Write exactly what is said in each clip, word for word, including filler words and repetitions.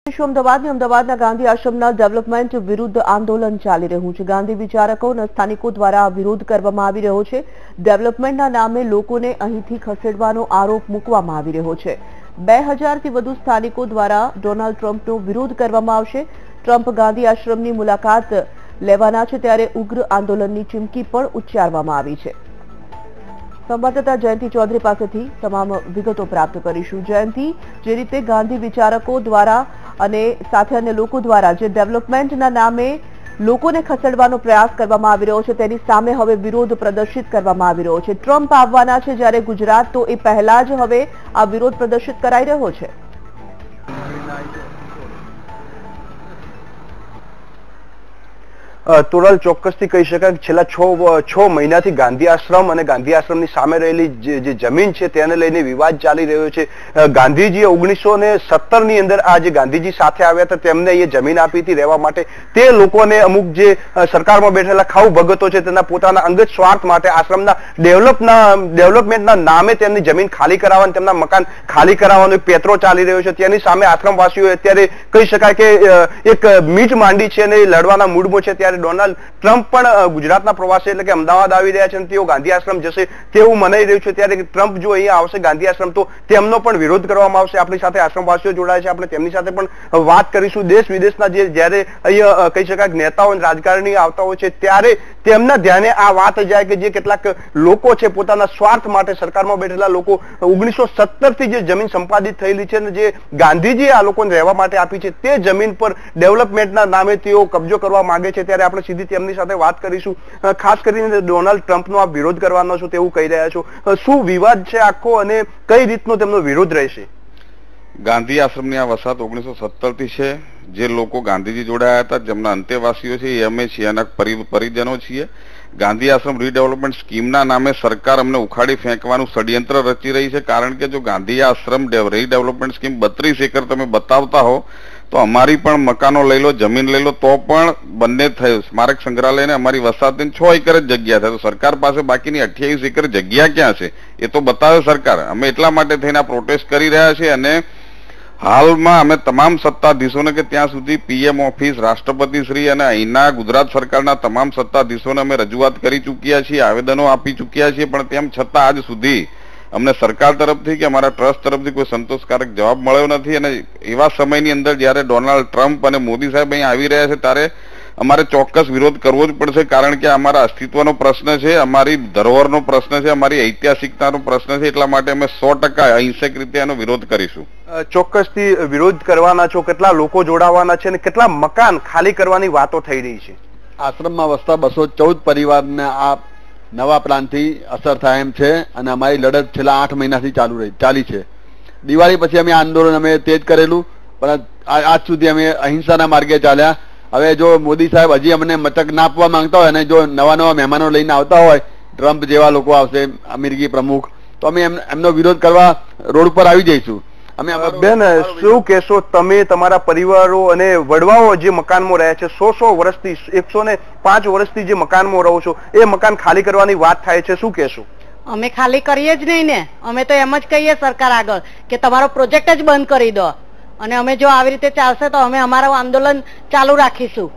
અમદાવાદની અમદાવાદના ગાંધી આશ્રમના ડેવલપમેન્ટ વિરુદ્ધ આંદોલન ચાલી રહ્યું છે। ગાંધી વિચારકો અને સ્થાનિકો દ્વારા વિરોધ કરવામાં આવી રહ્યો છે। ડેવલપમેન્ટના નામે લોકોને અહીંથી ખસેડવાનો આરોપ મૂકવામાં આવી રહ્યો છે। બે હજારથી વધુ સ્થાનિકો દ્વારા ડોનાલ્ડ ટ્રમ્પનો વિરોધ કરવામાં આવશે। ટ્રમ્પ ગાંધી આશ્રમની મુલાકાત લેવાના છે ત્યારે ઉગ્ર આંદોલનની ચીમકી પણ ઉચ્ચારવામાં આવી છે। संवाददाता जयंती चौधरी पासेथी तमाम विगतो प्राप्त करीशुं। जयंती, जे रीते गांधी विचारको द्वारा अने साथे अन्य लोको द्वारा जे डेवलपमेंटना नामे लोकोने खसेडवानो प्रयास करवामां आवी रह्यो छे तेनी सामे हवे विरोध प्रदर्शित करवामां आवी रह्यो छे। ट्रम्प आववाना छे ज्यारे गुजरात तो ए पहेला ज हवे आ विरोध प्रदर्शित कराई रह्यो छे। તોરલ ચોક્કસથી કહી શકાય કે છેલ્લા છ છ મહિનાથી ગાંધી આશ્રમ અને ગાંધી આશ્રમની સામે રહેલી જે જમીન છે તેને લઈને વિવાદ ચાલી રહ્યો છે। ગાંધીજીએ ઓગણીસો ને સત્તર ની અંદર આ જે ગાંધીજી સાથે આવ્યા હતા તેમને અહીંયા જમીન આપી હતી રહેવા માટે। તે લોકોને અમુક જે સરકારમાં બેઠેલા ખાઉ ભગતો છે તેના પોતાના અંગત સ્વાર્થ માટે આશ્રમના ડેવલપના ડેવલપમેન્ટના નામે તેમની જમીન ખાલી કરાવવાનું, તેમના મકાન ખાલી કરાવવાનો એક પેત્રો ચાલી રહ્યો છે। તેની સામે આશ્રમવાસીઓ અત્યારે કહી શકાય કે એક મીટ માંડી છે અને લડવાના મૂડમાં છે। ત્યારે ડોનાલ્ડ ટ્રમ્પ પણ ગુજરાતના પ્રવાસે એટલે કે અમદાવાદ આવી રહ્યા છે અને તેઓ ગાંધી આશ્રમ જશે તેવું મનાઈ રહ્યું છે। ત્યારે ટ્રમ્પ જો અહીંયા આવશે ગાંધી આશ્રમ તો તેમનો પણ વિરોધ કરવામાં આવશે। આપણી સાથે આશ્રમવાસીઓ જોડાય છે, આપણે તેમની સાથે પણ વાત કરીશું। દેશ વિદેશના જે જ્યારે અહીંયા કહી શકાય નેતાઓ અને રાજકારણી આવતા હોય છે ત્યારે તેમના ધ્યાને આ વાત જાય કે જે કેટલાક લોકો છે પોતાના સ્વાર્થ માટે સરકારમાં બેઠેલા લોકો ઓગણીસો સત્તર થી જે જમીન સંપાદિત થયેલી છે અને જે ગાંધીજીએ આ લોકોને રહેવા માટે આપી છે તે જમીન પર ડેવલપમેન્ટના નામે તેઓ કબજો કરવા માંગે છે। ત્યારે આપણે સીધી તેમની સાથે વાત કરીશું। ખાસ કરીને ડોનાલ્ડ ટ્રમ્પનો આપ વિરોધ કરવાનો છો તેવું કહી રહ્યા છો, શું વિવાદ છે આખો અને કઈ રીતનો તેમનો વિરોધ રહેશે? ગાંધી આશ્રમની આ વસાહત ઓગણીસો સત્તર થી છે। જે લોકો ગાંધીજી જોડાયા હતા જેમના અંતેવાસીઓ છે એ અમે છીએ, એના પરિજનો છીએ। ગાંધી આશ્રમ રીડેવલપમેન્ટ સ્કીમના નામે સરકાર અમને ઉખાડી ફેંકવાનું ષડયંત્ર રચી રહી છે। કારણ કે જો ગાંધી આશ્રમ રીડેવલપમેન્ટ સ્કીમ બત્રીસ એકર તમે બતાવતા હો તો અમારી પણ મકાનો લઈ લો, જમીન લઈ લો તો પણ બંને થયું સ્મારક સંગ્રહાલયને અમારી વસાહતની છ એકર જ જગ્યા છે, તો સરકાર પાસે બાકીની અઠ્યાવીસ એકર જગ્યા ક્યાં છે એ તો બતાવે સરકાર। અમે એટલા માટે થઈને પ્રોટેસ્ટ કરી રહ્યા છીએ અને હાલમાં અમે તમામ સત્તાધીશોને કે ત્યાં સુધી પીએમ ઓફિસ, રાષ્ટ્રપતિ શ્રી અને અહીંના ગુજરાત સરકારના તમામ સત્તાધીશોને અમે રજૂઆત કરી ચૂક્યા છીએ, આવેદનો આપી ચૂક્યા છીએ, પણ તેમ છતાં આજ સુધી અમને સરકાર તરફથી કે અમારા ટ્રસ્ટ તરફથી કોઈ સંતોષકારક જવાબ મળ્યો નથી। અને એવા સમયની અંદર જયારે ડોનાલ્ડ ટ્રમ્પ અને મોદી સાહેબ અહીં આવી રહ્યા છે ત્યારે અમારે ચોક્કસ વિરોધ કરવો જ પડશે। કારણ કે અમારા અસ્તિત્વનો પ્રશ્ન છે, અમારી ધરોહરનો પ્રશ્ન છે, અમારી ઐતિહાસિકતાનો પ્રશ્ન છે, એટલા માટે અમે સો ટકા અહિંસક રીતે એનો વિરોધ કરીશું। ચોક્કસથી વિરોધ કરવાના છો, કેટલા લોકો જોડાવાના છે અને કેટલા મકાન ખાલી કરવાની વાતો થઈ રહી છે? આશ્રમમાં વસતા બસો ચૌદ પરિવારને આ નવા પ્લાનથી અસર થાય એમ છે અને અમારી લડત છેલ્લા આઠ મહિનાથી ચાલુ રહી ચાલી છે। દિવાળી પછી અમે આંદોલન અમે તેજ કરેલું પણ આજ સુધી અમે અહિંસાના માર્ગે ચાલ્યા। હવે જો મોદી સાહેબ હજી અમને મતક ના આપવા માંગતા હોય અને જો નવા નવા મહેમાનો લઈને આવતા હોય, ટ્રમ્પ જેવા લોકો આવશે, અમેરિકી પ્રમુખ, તો અમે એમનો વિરોધ કરવા રોડ પર આવી જઈશું। અમે બેન શું કહેશો તમે, તમારા પરિવારો અને વડવાઓ જે મકાનમાં રહ્યા છે, સો સો વર્ષથી એકસો ને પાંચ વર્ષથી જે મકાનમાં રહો છો એ મકાન ખાલી કરવાની વાત થાય છે, શું કહેશો? અમે ખાલી કરીએ જ નહીં ને, અમે તો એમ જ કહીએ સરકાર આગળ કે તમારો પ્રોજેક્ટ જ બંધ કરી દો અને અમે જો આવી રીતે ચાલશે તો અમે અમારું આંદોલન ચાલુ રાખીશું।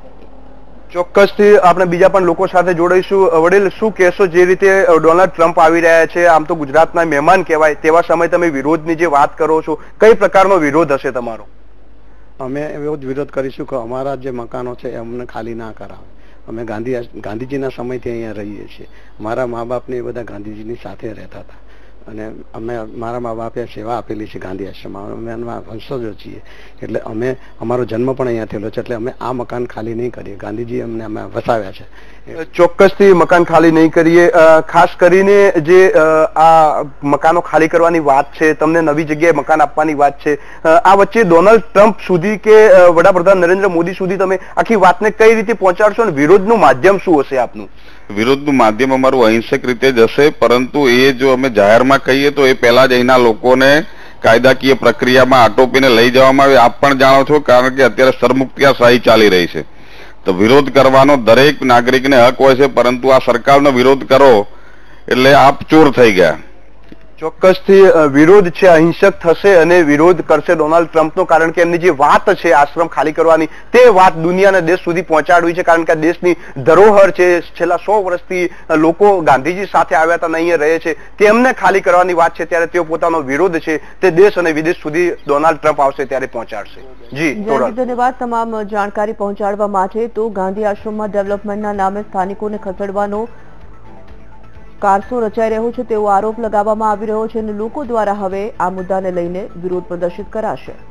ચોક્કસથી આપણે બીજા પણ લોકો સાથે જોડાઈશું। વડીલ, શું કહેશો, જે રીતે ડોનાલ્ડ ટ્રમ્પ આવી રહ્યા છે, આમ તો ગુજરાતના મહેમાન કહેવાય, તેવા સમય તમે વિરોધની જે વાત કરો છો, કઈ પ્રકારનો વિરોધ હશે તમારો? અમે એવો જ વિરોધ કરીશું કે અમારા જે મકાનો છે અમને ખાલી ના કરાવે। અમે ગાંધી ગાંધીજીના સમયથી અહીંયા રહીએ છીએ। મારા મા બાપને એ બધા ગાંધીજીની સાથે રહેતા હતા અને અમે મારા મા બાપે સેવા આપેલી છે ગાંધી આશ્રમમાં, અમે એના વંશજો છીએ એટલે અમે અમારો જન્મ પણ અહીંયા થયેલો છે એટલે અમે આ મકાન ખાલી નહીં કરીએ। ગાંધીજી અમને અમે વસાવ્યા છે। ચોક્કસથી મકાન ખાલી નહીં કરીએ। ખાસ કરીને જે આ મકાનો ખાલી કરવાની વાત છે, તમને નવી જગ્યાએ મકાન આપવાની વાત છે, આ વચ્ચે ડોનાલ્ડ ટ્રમ્પ સુધી કે વડાપ્રધાન નરેન્દ્ર મોદી સુધી તમે આખી વાતને કઈ રીતે પહોંચાડશો અને વિરોધનું માધ્યમ શું હશે આપનું? વિરોધનું માધ્યમ અમારું અહિંસક રીતે જ હશે, પરંતુ એ જો અમે જાહેરમાં કહીએ તો એ પહેલા જ અહીંના લોકોને કાયદાકીય પ્રક્રિયામાં આટોપીને લઈ જવામાં આવે। આપ પણ જાણો છો કારણ કે અત્યારે સરમુખત્યારશાહી ચાલી રહી છે, તો વિરોધ કરવાનો દરેક નાગરિકને હક હોય છે, પરંતુ આ સરકારનો વિરોધ કરો એટલે આપ ચોર થઈ ગયા। ચોક્કસથી વિરોધ છે અહિંસક થશે અને વિરોધ કરશે ડોનાલ્ડ ટ્રમ્પનો, કારણ કે એમની જે વાત છે આશ્રમ ખાલી કરવાની તે વાત દુનિયાના દેશ સુધી પહોંચાડવી છે, કારણ કે આ દેશની ધરોહર છે. છેલ્લા સો વર્ષથી લોકો ગાંધીજી સાથે આવ્યા હતા અને અહીંયા રહે છે, તેમને ખાલી કરવાની વાત છે, ત્યારે તેઓ પોતાનો વિરોધ છે તે દેશ અને વિદેશ સુધી ડોનાલ્ડ ટ્રમ્પ આવશે ત્યારે પહોંચાડશે. જી ધન્યવાદ તમામ જાણકારી પહોંચાડવા માટે. તો ગાંધી આશ્રમમાં ડેવલપમેન્ટના નામે સ્થાનિકોને ખસેડવાનો કારસો રચાઈ રહ્યો છે તેવો આરોપ લગાવવામાં આવી રહ્યો છે અને લોકો દ્વારા હવે આ મુદ્દાને લઈને વિરોધ પ્રદર્શિત કરાશે.